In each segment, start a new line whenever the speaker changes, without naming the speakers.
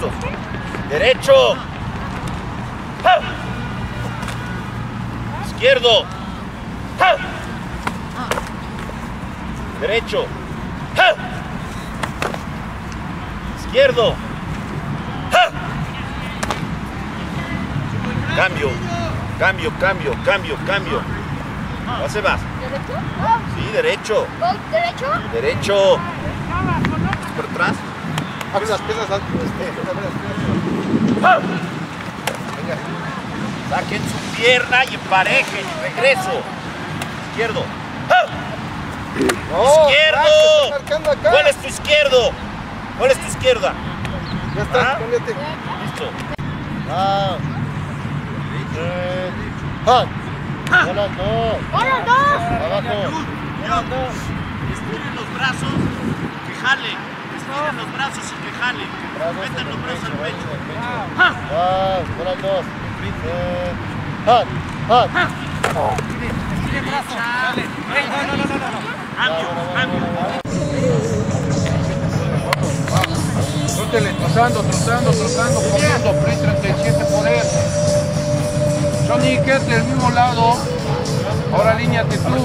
brazos. Derecho. ¡Ja! Izquierdo. ¡Ja! Derecho. ¡Ja! Izquierdo. ¡Ja! Cambio. Cambio, cambio, cambio, cambio. Hace más.
¿Derecho?
Sí, derecho.
¿Derecho?
Derecho. Por atrás.
Abre las piernas.
¡Ah! Venga. Saquen su pierna y emparejen. Regreso. Izquierdo. ¡Ah!
No,
¡Izquierdo!
estás marcando acá.
¿Cuál es tu izquierdo? ¿Cuál es tu izquierda?
Ya está,
¿Ah?
cámbiate.
Listo.
Hola, dos.
¡Hola, dos!
Abajo.
Estiren los brazos, que jalen. Estiren los brazos y que jalen. Metan los brazos al pecho.
Hola, dos.
Cambio, cambio.
Trotele, trotando, corriendo, Play 37 poder. Johnny, quédate del mismo lado. Ahora líneate tú.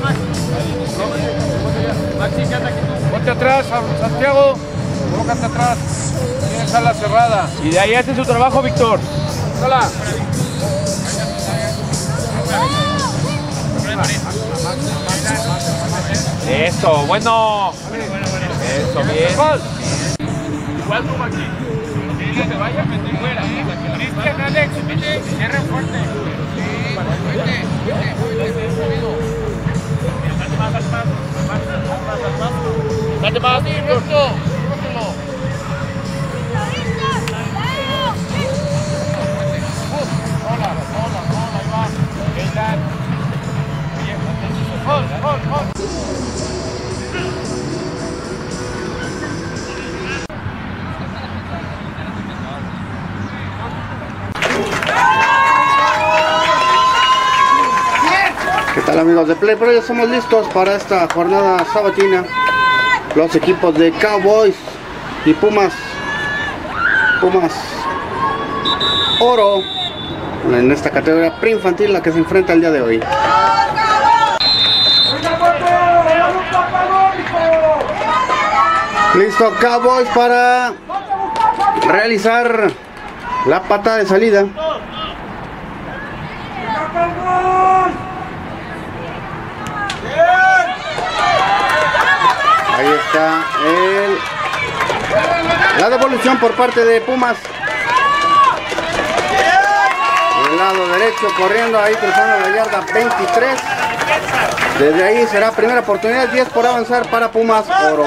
Ponte atrás, Santiago. Colócate atrás. Tienes ala cerrada.
Y de ahí hace su trabajo, Víctor.
¡Sala!
Eso, bueno. Eso, bien.
Igual tú, Maxi. No te vayas, que te fuera. Cristian, Alex, cierren fuerte. Date más, Víctor. Hola, ahí va. Hold.
¿Qué tal, amigos de Play Pro? Ya estamos listos para esta jornada sabatina. Los equipos de Cowboys y Pumas Oro en esta categoría preinfantil, la que se enfrenta el día de hoy. Listo, Cowboys para realizar la patada de salida. Ahí está la devolución por parte de Pumas. Del lado derecho, corriendo ahí, cruzando la yarda 23. Desde ahí será primera oportunidad, 10 por avanzar para Pumas Oro.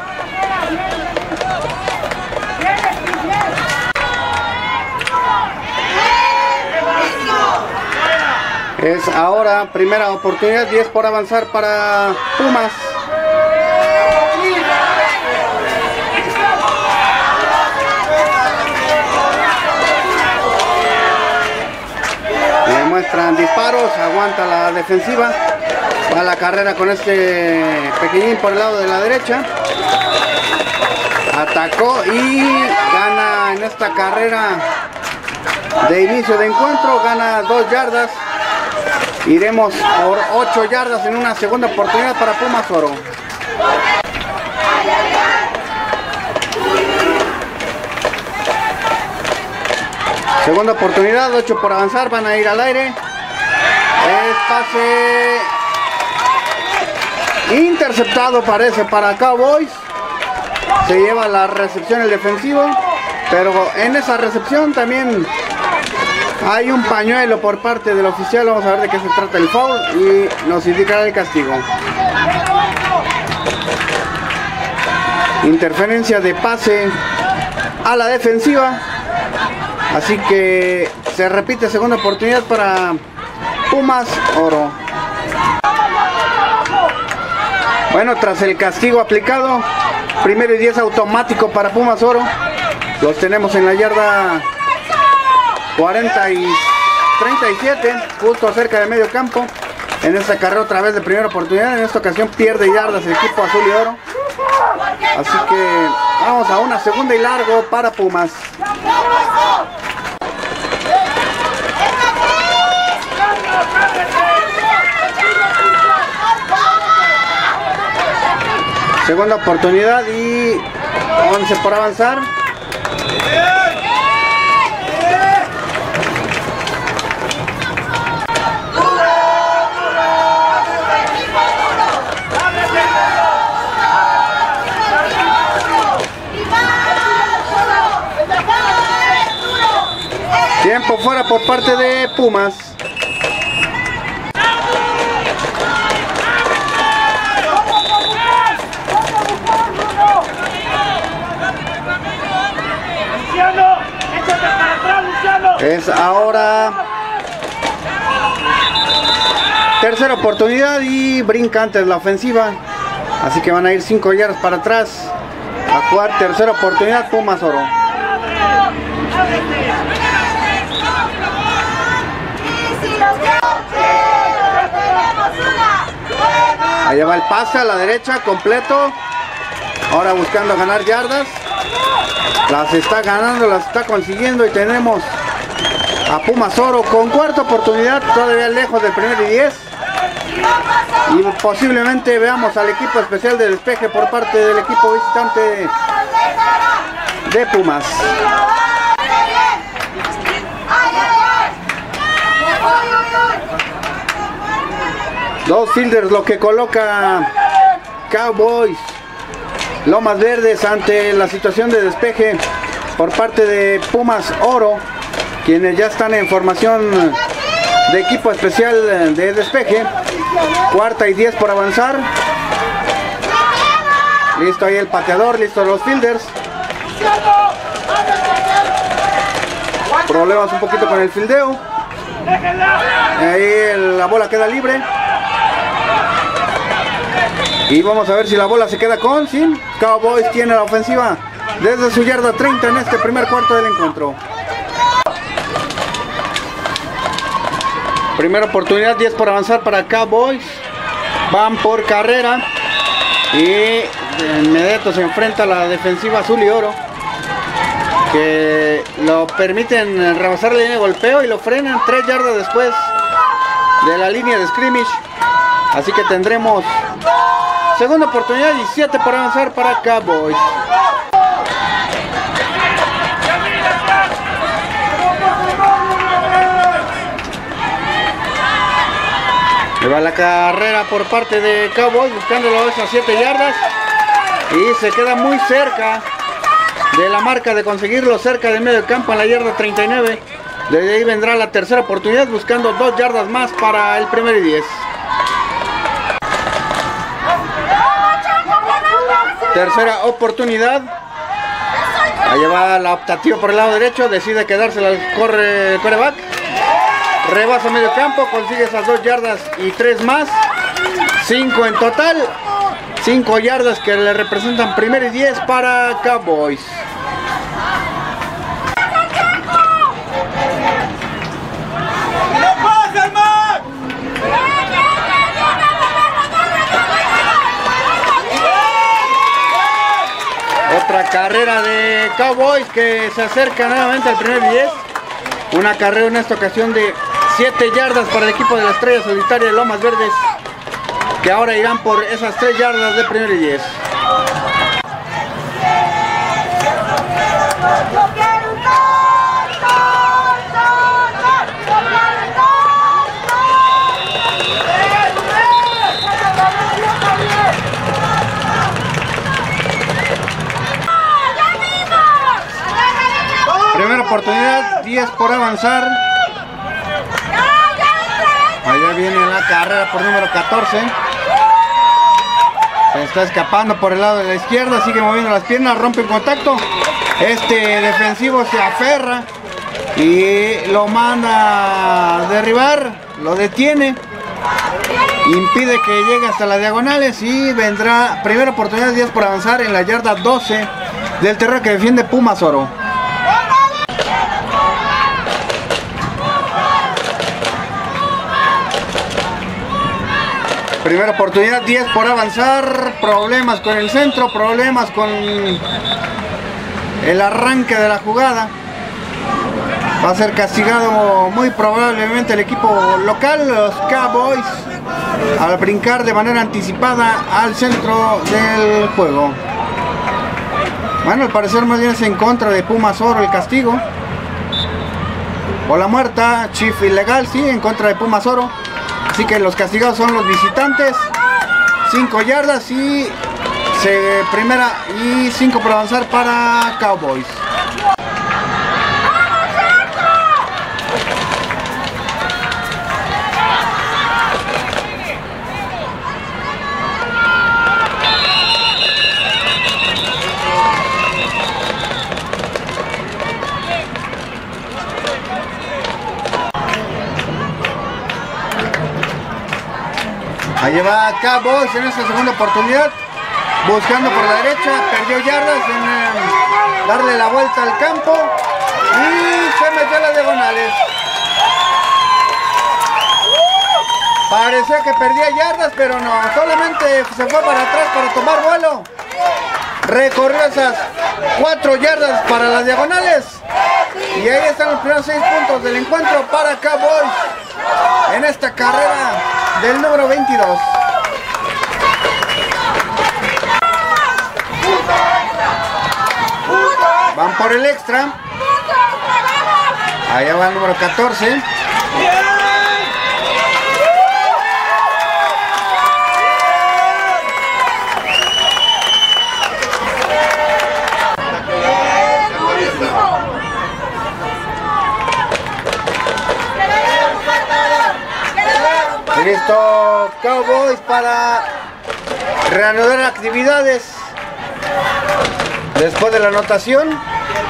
Es ahora primera oportunidad, 10 por avanzar para Pumas. Le muestran disparos, aguanta la defensiva. Va a la carrera con este pequeñín por el lado de la derecha. Atacó y gana en esta carrera de inicio de encuentro, gana 2 yardas. Iremos por 8 yardas en una segunda oportunidad para Pumas Oro. Segunda oportunidad, 8 por avanzar, van a ir al aire. Es pase interceptado, parece, para Cowboys. Se lleva la recepción el defensivo, pero en esa recepción también hay un pañuelo por parte del oficial. Vamos a ver de qué se trata el foul y nos indicará el castigo. Interferencia de pase a la defensiva. Así que se repite segunda oportunidad para Pumas Oro. Bueno, tras el castigo aplicado, primero y 10 automático para Pumas Oro. Los tenemos en la yarda 40 y 37, justo cerca de medio campo. En esta carrera otra vez de primera oportunidad. En esta ocasión pierde yardas el equipo azul y oro. Así que Vamos a una segunda y largo para Pumas. Segunda oportunidad y 11 por avanzar. Tiempo fuera por parte de Pumas. Es ahora tercera oportunidad y brinca antes la ofensiva. Así que van a ir 5 yardas para atrás a jugar tercera oportunidad Pumas Oro. Allá va el pase a la derecha completo. Ahora buscando ganar yardas. Las está ganando, las está consiguiendo y tenemos a Pumas Oro con cuarta oportunidad, todavía lejos del primer y 10. Y posiblemente veamos al equipo especial de despeje por parte del equipo visitante de Pumas. Dos fielders lo que coloca Cowboys Lomas Verdes ante la situación de despeje por parte de Pumas Oro, quienes ya están en formación de equipo especial de despeje. Cuarta y 10 por avanzar. Listo ahí el pateador, listos los fielders. Problemas un poquito con el fildeo. Ahí la bola queda libre. Y vamos a ver si la bola se queda con sin. Cowboys tiene la ofensiva desde su yarda 30 en este primer cuarto del encuentro. Primera oportunidad, 10 por avanzar para Cowboys. Van por carrera. Y de inmediato se enfrenta a la defensiva azul y oro, que lo permiten rebasar la línea de golpeo y lo frenan 3 yardas después de la línea de scrimmage. Así que tendremos segunda oportunidad y 7 por avanzar para Cowboys. Le va la carrera por parte de Cowboys buscándolo esas 7 yardas. Y se queda muy cerca de la marca de conseguirlo, cerca del medio campo en la yarda 39. Desde ahí vendrá la tercera oportunidad buscando 2 yardas más para el primer y 10. Tercera oportunidad. Allá va la optativa por el lado derecho. Decide quedársela al coreback. Rebasa medio campo. Consigue esas 2 yardas y 3 más. 5 en total. 5 yardas que le representan primer y 10 para Cowboys. Otra carrera de Cowboys que se acerca nuevamente al primer y 10. Una carrera en esta ocasión de 7 yardas para el equipo de la Estrella Solitaria de Lomas Verdes, que ahora irán por esas 3 yardas de primer y 10. Primera oportunidad, 10 por avanzar. Allá viene la carrera por número 14. Se está escapando por el lado de la izquierda, sigue moviendo las piernas, rompe el contacto. Este defensivo se aferra y lo manda a derribar, lo detiene, impide que llegue hasta las diagonales y vendrá primera oportunidad, 10 por avanzar en la yarda 12 del terreno que defiende Pumas Oro. Primera oportunidad, 10 por avanzar. Problemas con el centro, problemas con el arranque de la jugada. Va a ser castigado muy probablemente el equipo local, los Cowboys, al brincar de manera anticipada al centro del juego. Bueno, al parecer más bien es en contra de Pumas Oro el castigo. Bola muerta, Chief ilegal, sí, en contra de Pumas Oro. Así que los castigados son los visitantes. 5 yardas y primera y 5 por avanzar para Cowboys. Ahí va Cowboys en esta segunda oportunidad, buscando por la derecha, perdió yardas en darle la vuelta al campo y se metió a las diagonales. Parecía que perdía yardas, pero no, solamente se fue para atrás para tomar vuelo. Recorrió esas 4 yardas para las diagonales y ahí están los primeros 6 puntos del encuentro para Cowboys en esta carrera del número 22. Van por el extra. Allá va el número 14. Listo, Cowboys para reanudar actividades después de la anotación.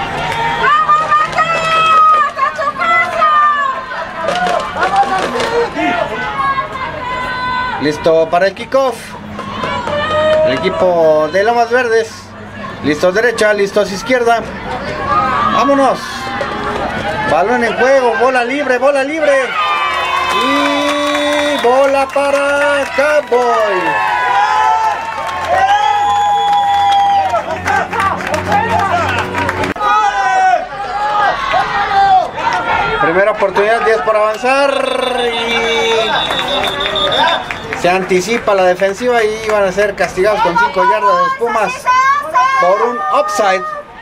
Listo para el kickoff. El equipo de Lomas Verdes. Listos derecha, listos izquierda. Vámonos. Balón en juego, bola libre, bola libre. Y bola para Cowboys. Primera oportunidad, 10 por avanzar y se anticipa la defensiva y van a ser castigados con 5 yardas de los Pumas por un offside.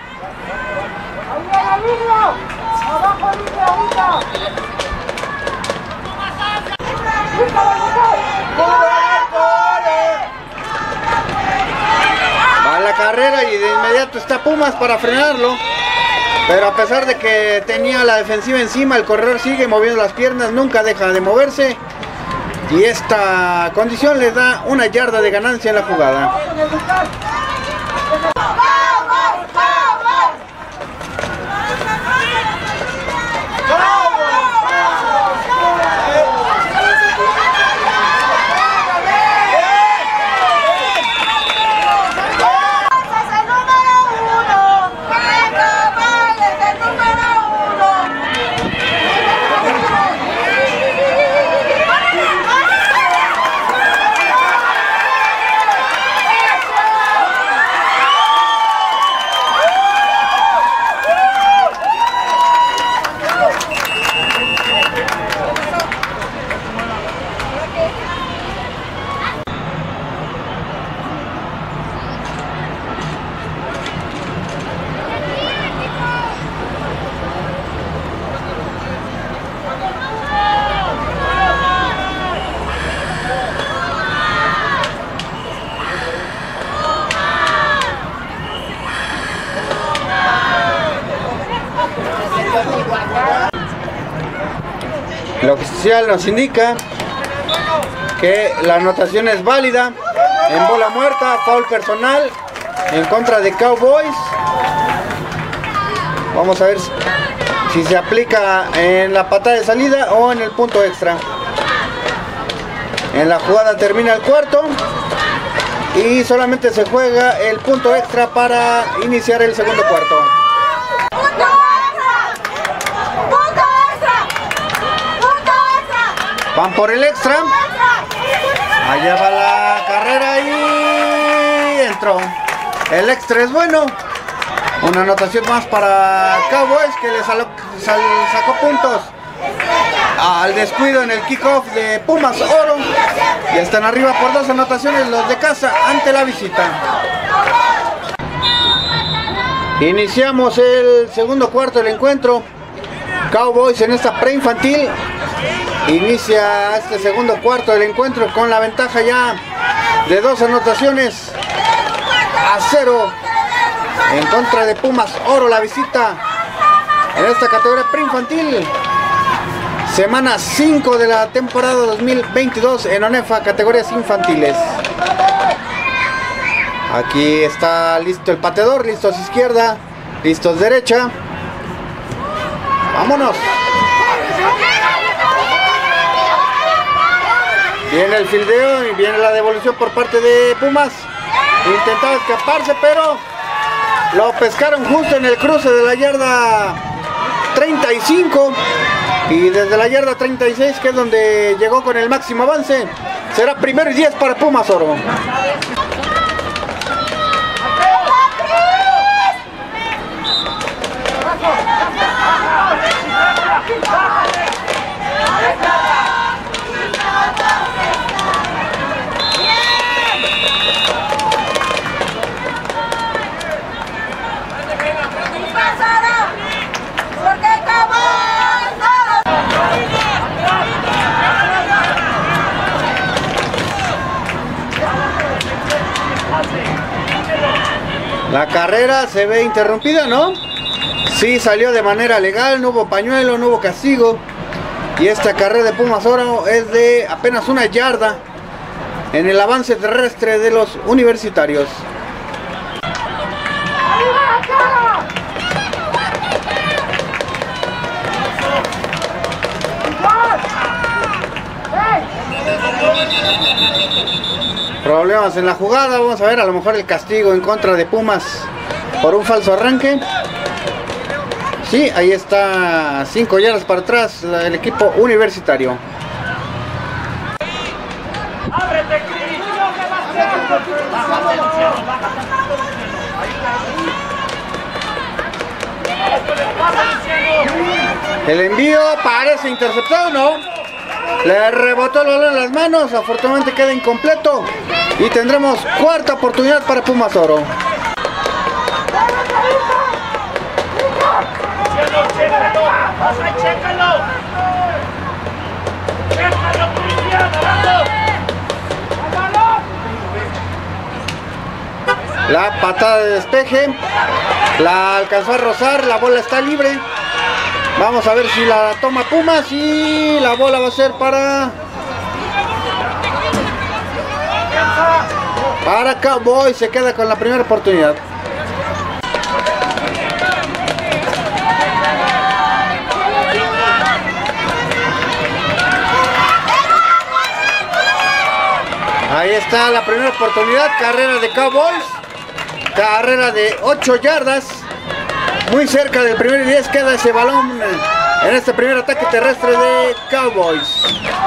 Va a la carrera y de inmediato está Pumas para frenarlo. Pero a pesar de que tenía la defensiva encima, el corredor sigue moviendo las piernas, nunca deja de moverse. Y esta condición les da 1 yarda de ganancia en la jugada. El oficial nos indica que la anotación es válida en bola muerta, foul personal en contra de Cowboys. Vamos a ver si se aplica en la patada de salida o en el punto extra. En la jugada termina el cuarto y solamente se juega el punto extra para iniciar el segundo cuarto. Van por el extra. Allá va la carrera y entró. El extra es bueno. Una anotación más para Cowboys, que le sacó puntos al descuido en el kickoff de Pumas Oro. Y están arriba por 2 anotaciones los de casa ante la visita. Iniciamos el segundo cuarto del encuentro. Cowboys en esta preinfantil inicia este segundo cuarto del encuentro con la ventaja ya de 2 anotaciones a 0 en contra de Pumas Oro, la visita en esta categoría preinfantil. Semana 5 de la temporada 2022 en ONEFA, categorías infantiles. Aquí está listo el pateador, listos izquierda, listos derecha. Vámonos. Viene el fildeo y viene la devolución por parte de Pumas. Intentaba escaparse, pero lo pescaron justo en el cruce de la yarda 35. Y desde la yarda 36, que es donde llegó con el máximo avance, será 1º y 10 para Pumas Oro. La carrera se ve interrumpida, ¿no? Sí, salió de manera legal, no hubo pañuelo, no hubo castigo. Y esta carrera de Pumas Oro es de apenas 1 yarda en el avance terrestre de los universitarios. Problemas en la jugada, vamos a ver, a lo mejor el castigo en contra de Pumas por un falso arranque. Sí, ahí está, 5 yardas para atrás el equipo universitario. El envío parece interceptado, ¿no? Le rebotó el balón en las manos, afortunadamente queda incompleto. Y tendremos 4ª oportunidad para Pumas Oro. La patada de despeje la alcanzó a rozar, la bola está libre. Vamos a ver si la toma Pumas y la bola va a ser para Cowboys. Se queda con la primera oportunidad. Ahí está la primera oportunidad, carrera de Cowboys, carrera de 8 yardas. Muy cerca del 1º y 10 queda ese balón en este primer ataque terrestre de Cowboys.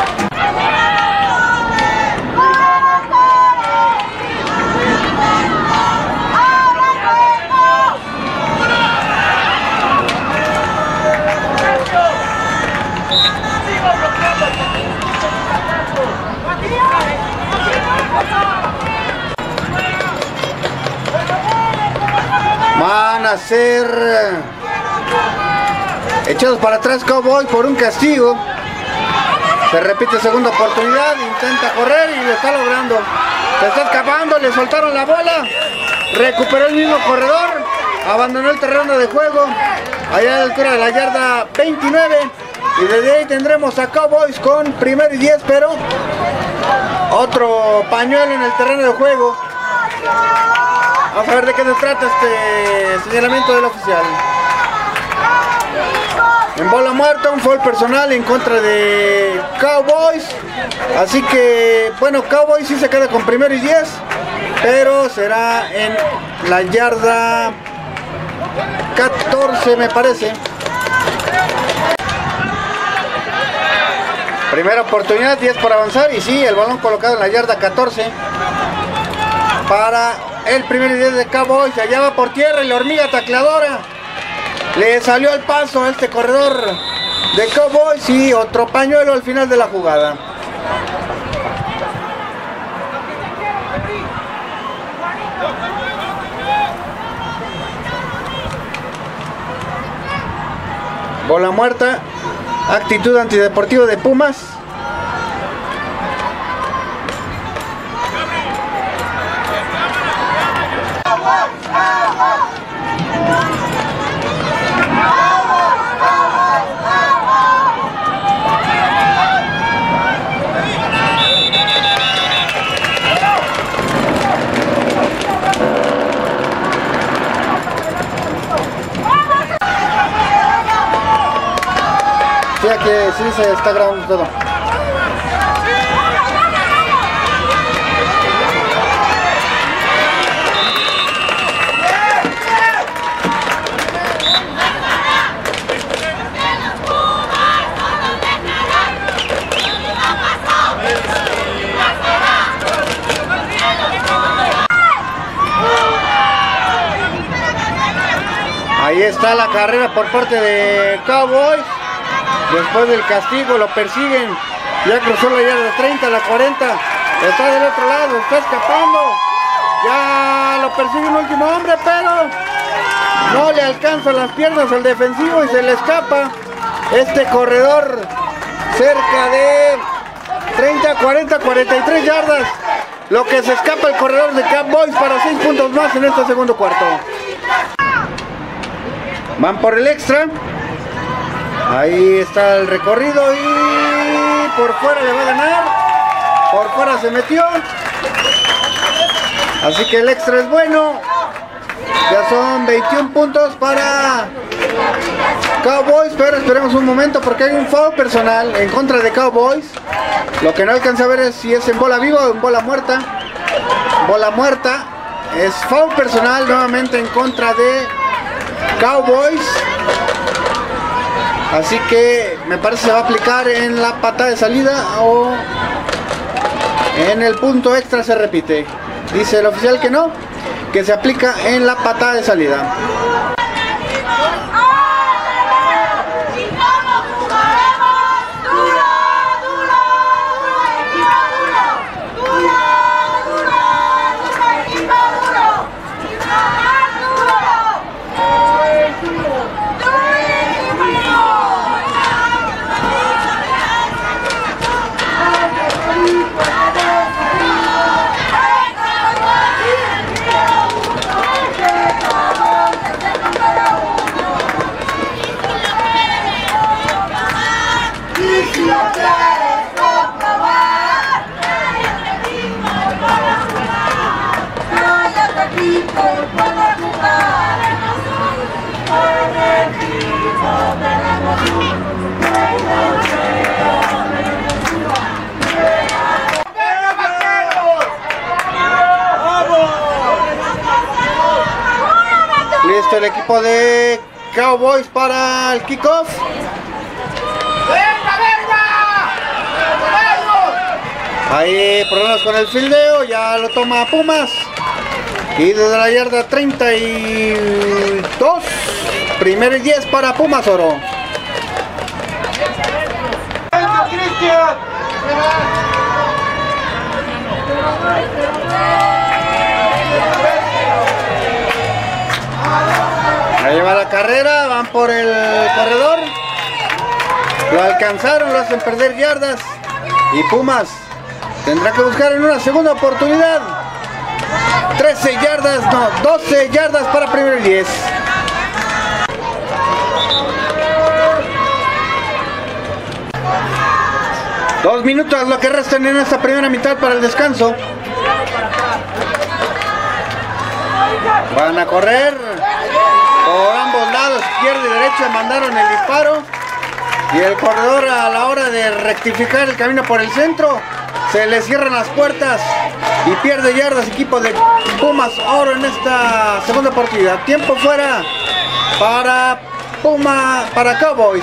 Van a ser echados para atrás Cowboys por un castigo. Se repite segunda oportunidad, intenta correr y lo está logrando. Se está escapando, le soltaron la bola, recuperó el mismo corredor, abandonó el terreno de juego allá a la altura de la yarda 29. Y desde ahí tendremos a Cowboys con 1º y 10, pero otro pañuelo en el terreno de juego. Vamos a ver de qué se trata este señalamiento del oficial. En bola muerta, un foul personal en contra de Cowboys. Así que, bueno, Cowboys sí se queda con 1º y 10, pero será en la yarda 14, me parece. Primera oportunidad, 10 para avanzar. Y sí, el balón colocado en la yarda 14 para el primer 10 de Cowboys. Allá va por tierra y la hormiga tacleadora. Le salió al paso a este corredor de Cowboys y otro pañuelo al final de la jugada. Bola muerta, actitud antideportiva de Pumas. Ya que sí se está grabando todo. Ahí está la carrera por parte de Cowboys. Después del castigo lo persiguen. Ya cruzó la yarda 30, la 40. Está del otro lado, está escapando. Ya lo persigue un último hombre, pero no le alcanza las piernas al defensivo y se le escapa este corredor cerca de 30, 40, 43 yardas. Lo que se escapa el corredor de Cowboys para 6 puntos más en este segundo cuarto. Van por el extra. Ahí está el recorrido y por fuera le va a ganar. Por fuera se metió. Así que el extra es bueno. Ya son 21 puntos para Cowboys, pero esperemos un momento porque hay un foul personal en contra de Cowboys. Lo que no alcanza a ver es si es en bola viva o en bola muerta. Bola muerta. Es foul personal nuevamente en contra de Cowboys. Así que me parece que se va a aplicar en la patada de salida o en el punto extra se repite. Dice el oficial que no, que se aplica en la patada de salida. Listo el equipo de Cowboys para el kickoff. Ahí problemas con el fildeo, ya lo toma Pumas. Y desde la yarda 32, primero y 10 para Pumas Oro. Ahí va la carrera, van por el corredor. Lo alcanzaron, lo hacen perder yardas. Y Pumas tendrá que buscar en una segunda oportunidad. 13 yardas, no, 12 yardas para primero y 10. Dos minutos lo que restan en esta primera mitad para el descanso. Van a correr por ambos lados, izquierda y derecha, mandaron el disparo. Y el corredor a la hora de rectificar el camino por el centro, se le cierran las puertas y pierde yardas equipo de Pumas Oro en esta segunda partida. Tiempo fuera para Cowboys.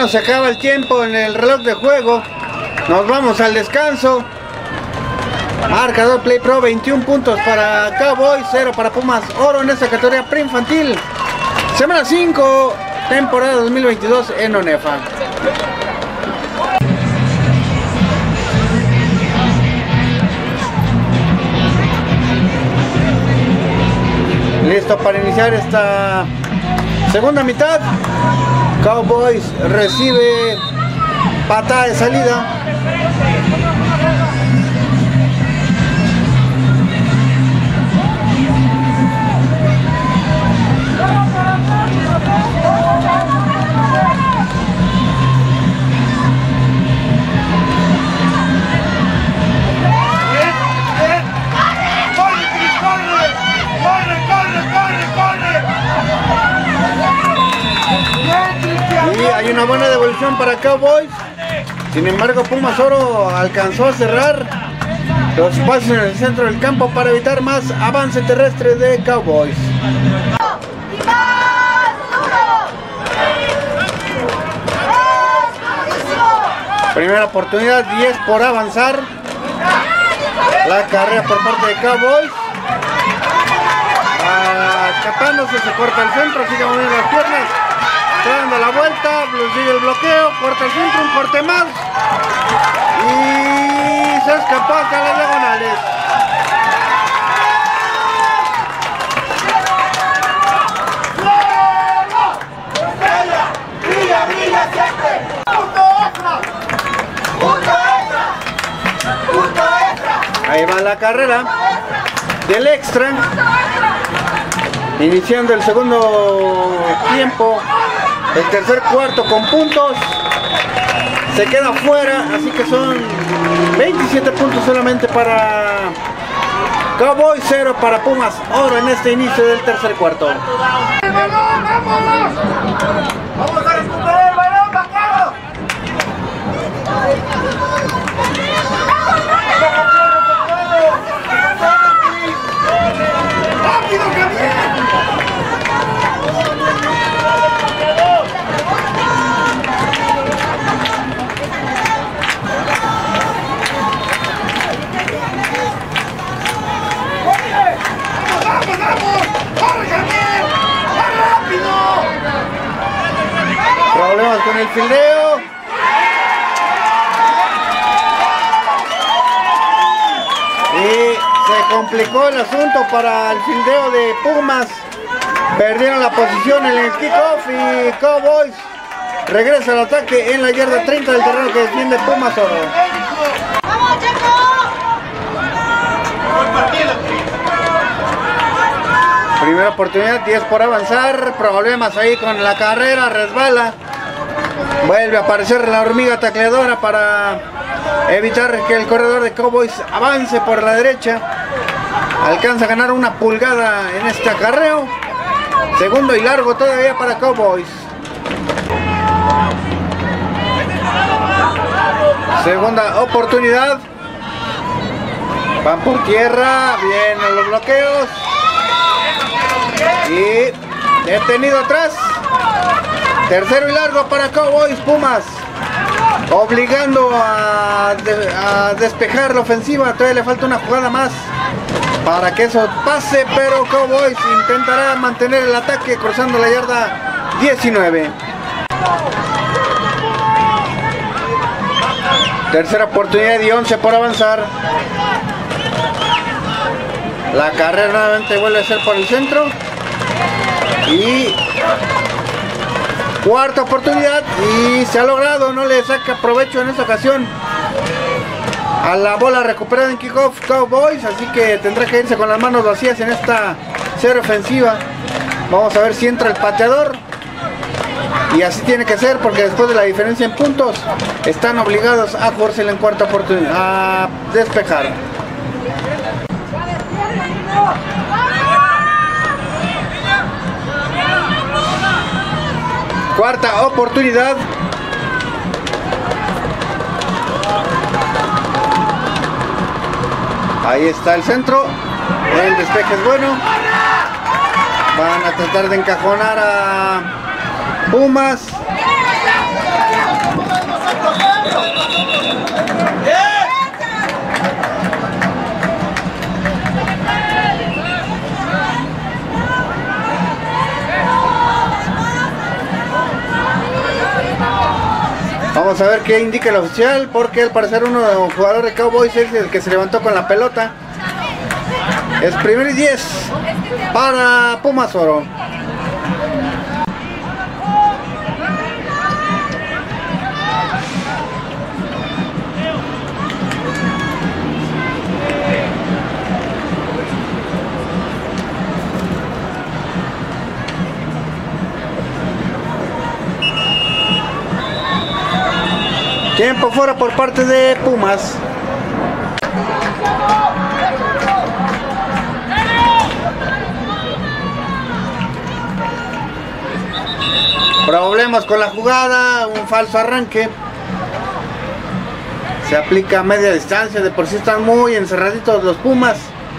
Bueno, se acaba el tiempo en el reloj de juego. Nos vamos al descanso. Marcador Play Pro, 21 puntos para Cowboys, 0 para Pumas Oro en esta categoría preinfantil. Semana 5, temporada 2022 en ONEFA. Listo para iniciar esta segunda mitad. Cowboys recibe patada de salida. Y hay una buena devolución para Cowboys. Sin embargo, Pumas Oro alcanzó a cerrar los espacios en el centro del campo para evitar más avance terrestre de Cowboys. Primera oportunidad, 10 por avanzar. La carrera por parte de Cowboys. Escapándose, se corta el centro, sigue moviendo las piernas. Dando la vuelta, sigue el bloqueo, corta el centro, un corte más. Y se escapó hasta las diagonales. Ahí va la carrera del extra. Iniciando el segundo tiempo. El tercer cuarto con puntos. Se queda fuera, así que son 27 puntos solamente para Cowboys, 0 para Pumas Oro en este inicio del tercer cuarto.
¡Vamos a recuperar el balón, vaquero! ¡Rápido, Javier!
Problemas con el fildeo. Y se complicó el asunto para el fildeo de Pumas. Perdieron la posición en el kickoff y Cowboys regresa al ataque en la yarda 30 del terreno que defiende Pumas Oro.
¡Vamos, Checo!
Primera oportunidad, 10 por avanzar. Problemas ahí con la carrera, resbala. Vuelve a aparecer la hormiga tacleadora para evitar que el corredor de Cowboys avance por la derecha. Alcanza a ganar una pulgada en este acarreo. Segundo y largo todavía para Cowboys. Segunda oportunidad. Van por tierra, vienen los bloqueos. Y detenido atrás. Tercero y largo para Cowboys. Pumas obligando a despejar la ofensiva. Todavía le falta una jugada más para que eso pase, pero Cowboys intentará mantener el ataque cruzando la yarda 19. Tercera oportunidad y 11 por avanzar. La carrera nuevamente vuelve a ser por el centro. Y cuarta oportunidad y se ha logrado, no le saca provecho en esta ocasión a la bola recuperada en kickoff Cowboys, así que tendrá que irse con las manos vacías en esta serie ofensiva. Vamos a ver si entra el pateador y así tiene que ser, porque después de la diferencia en puntos están obligados a jugársela en cuarta oportunidad, a despejar. Cuarta oportunidad. Ahí está el centro. El despeje es bueno. Van a tratar de encajonar a Pumas. Vamos a ver qué indica el oficial, porque al parecer uno de los jugadores de Cowboys es el que se levantó con la pelota. Es 1º y 10 para Pumas Oro. Tiempo fuera por parte de Pumas. Problemas con la jugada, un falso arranque. Se aplica a media distancia, de por sí están muy encerraditos los Pumas.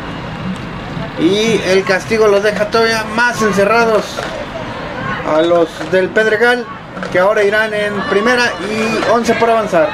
Y el castigo los deja todavía más encerrados a los del Pedregal, que ahora irán en primera y 11 por avanzar.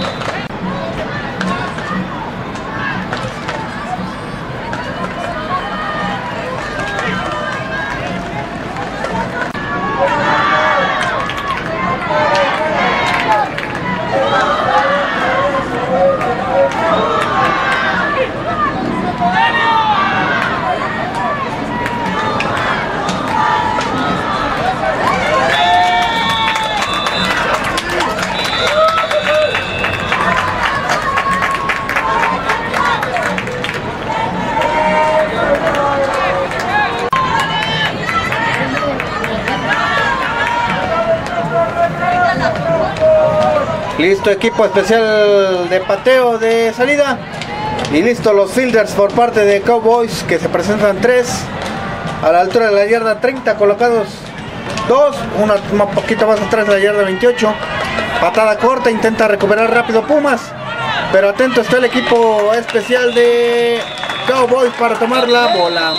Listo equipo especial de pateo de salida. Y listo los fielders por parte de Cowboys, que se presentan 3 a la altura de la yarda 30, colocados 2, un poquito más atrás de la yarda 28. Patada corta, intenta recuperar rápido Pumas, pero atento está el equipo especial de Cowboys para tomar la bola.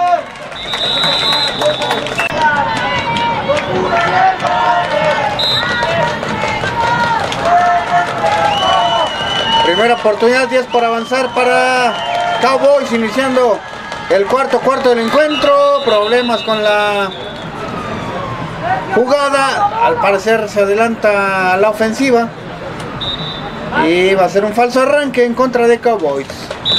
Primera oportunidad, 10 por avanzar para Cowboys, iniciando el cuarto del encuentro. Problemas con la jugada, al parecer se adelanta la ofensiva y va a ser un falso arranque en contra de Cowboys.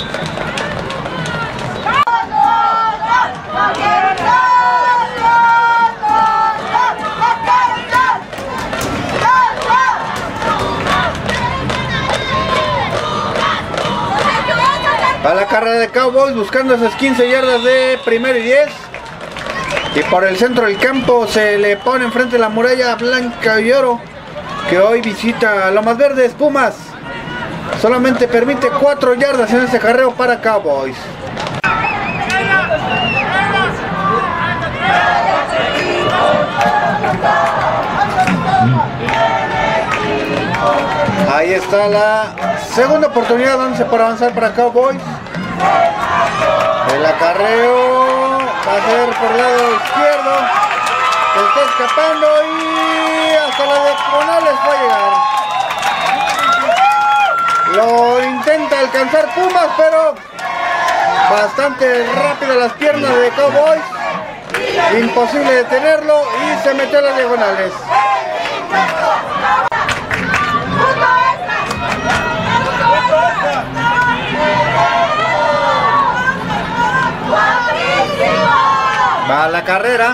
A la carrera de Cowboys buscando esas 15 yardas de 1º y 10. Y por el centro del campo se le pone enfrente la muralla blanca y oro, que hoy visita Lomas Verdes. Pumas solamente permite 4 yardas en este acarreo para Cowboys. Ahí está la segunda oportunidad, 11 por avanzar para Cowboys. El acarreo va a ser por el lado izquierdo. Se está escapando y hasta la diagonales puede llegar. Lo intenta alcanzar Pumas, pero bastante rápido las piernas de Cowboys. Imposible detenerlo y se metió a las diagonales. Va a la carrera.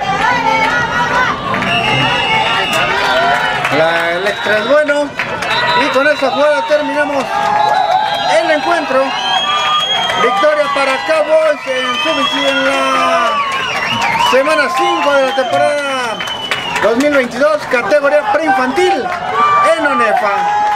El extra es bueno. Y con esta jugada terminamos el encuentro. Victoria para Cowboys en su visita en la semana 5 de la temporada 2022, categoría preinfantil en ONEFA.